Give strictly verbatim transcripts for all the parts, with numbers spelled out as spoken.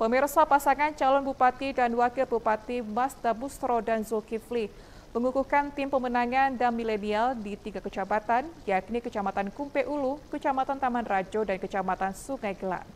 Pemirsa, pasangan calon Bupati dan Wakil Bupati Masda Busro dan Zulkifli mengukuhkan tim pemenangan dan milenial di tiga kecamatan, yakni Kecamatan Kumpe Ulu, Kecamatan Taman Rajo, dan Kecamatan Sungai Gelang.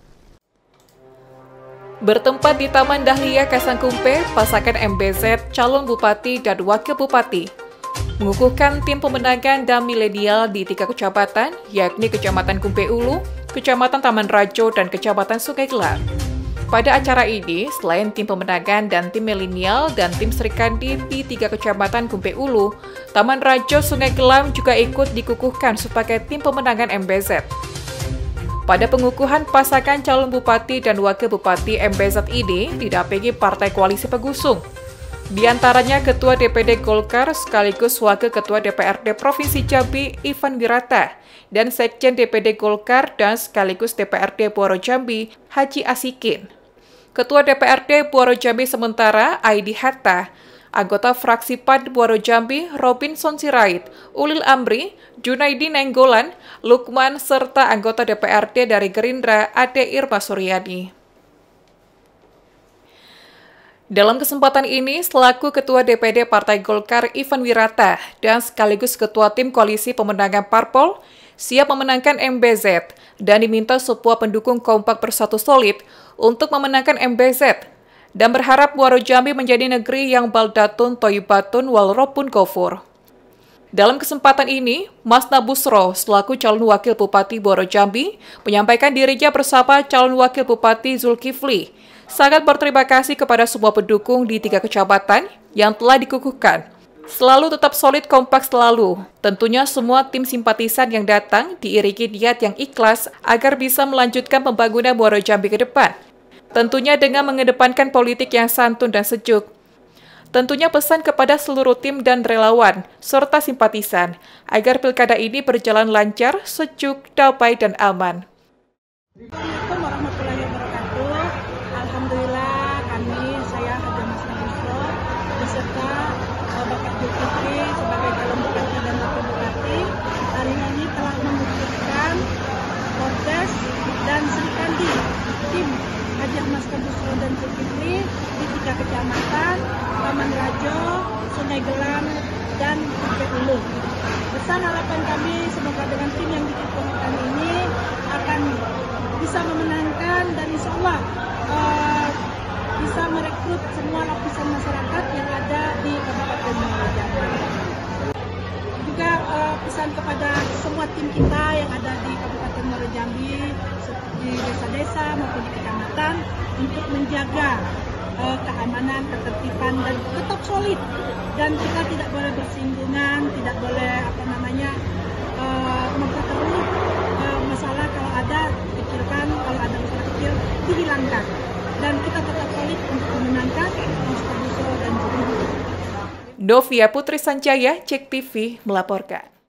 Bertempat di Taman Dahlia Kasangkumpe, pasangan M B Z calon Bupati dan Wakil Bupati mengukuhkan tim pemenangan dan milenial di tiga kecamatan, yakni Kecamatan Kumpe Ulu, Kecamatan Taman Rajo, dan Kecamatan Sungai Gelang. Pada acara ini, selain tim pemenangan dan tim milenial dan tim Serikandi di tiga kecamatan Kumpe Ulu, Taman Rajo, Sungai Gelang juga ikut dikukuhkan sebagai tim pemenangan M B Z. Pada pengukuhan pasangan calon Bupati dan Wakil Bupati M B Z ini didampingi partai koalisi pengusung. Di antaranya Ketua D P D Golkar sekaligus Wakil Ketua D P R D Provinsi Jambi Ivan Wirata dan Sekjen D P D Golkar dan sekaligus D P R D Buaro Jambi Haji Asikin. Ketua D P R D Buaro Jambi sementara Aidi Hatta, anggota fraksi P A D Buaro Jambi Robinson Sirait, Ulil Amri, Junaidi Nenggolan, Lukman, serta anggota D P R D dari Gerindra Ade Irma Suryadi. Dalam kesempatan ini, selaku Ketua D P D Partai Golkar Ivan Wirata dan sekaligus Ketua Tim Koalisi Pemenangan Parpol, siap memenangkan M B Z dan diminta sebuah pendukung kompak bersatu solid untuk memenangkan M B Z dan berharap Buaro Jambi menjadi negeri yang baldatun toyibatun walropun gofur. Dalam kesempatan ini, Masda Busro selaku calon Wakil Bupati Buaro Jambi menyampaikan dirinya bersama calon Wakil Bupati Zulkifli sangat berterima kasih kepada semua pendukung di tiga kecamatan yang telah dikukuhkan. Selalu tetap solid kompak selalu. Tentunya semua tim simpatisan yang datang diiringi niat yang ikhlas agar bisa melanjutkan pembangunan Buaro Jambi ke depan. Tentunya dengan mengedepankan politik yang santun dan sejuk. Tentunya pesan kepada seluruh tim dan relawan, serta simpatisan, agar pilkada ini berjalan lancar, sejuk, damai, dan aman. Assalamualaikum warahmatullahi wabarakatuh. Alhamdulillah kami, saya Haji Masda Busro, beserta Bapak Zulkifli sebagai calon Bupati dan Wakil Bupati, hari ini telah memutuskan Pordes dan Serikandi tim Haji Masda Busro dan Zulkifli di tiga kecamatan, Taman Rajo, Sungai Gelang, dan Kumpe Ulu. Pesan harapan kami semoga dengan tim yang dikukuhkan ini akan bisa memenangkan dan insya Allah uh, bisa merekrut semua lapisan masyarakat yang ada di Kabupaten Muaro Jambi. Juga uh, pesan kepada semua tim kita yang ada di Kabupaten Muaro Jambi, di desa-desa maupun di kecamatan, untuk menjaga uh, keamanan, ketertiban, dan tetap solid. Dan kita tidak boleh bersinggungan, tidak boleh apa namanya uh, memperkeruh uh, masalah. Kalau ada kecilkan, kalau ada masalah kecil dihilangkan. Dan kita tetap solid untuk memenangkan Masda Busro dan Zulkifli. Novia Putri Sanjaya, Cek T V melaporkan.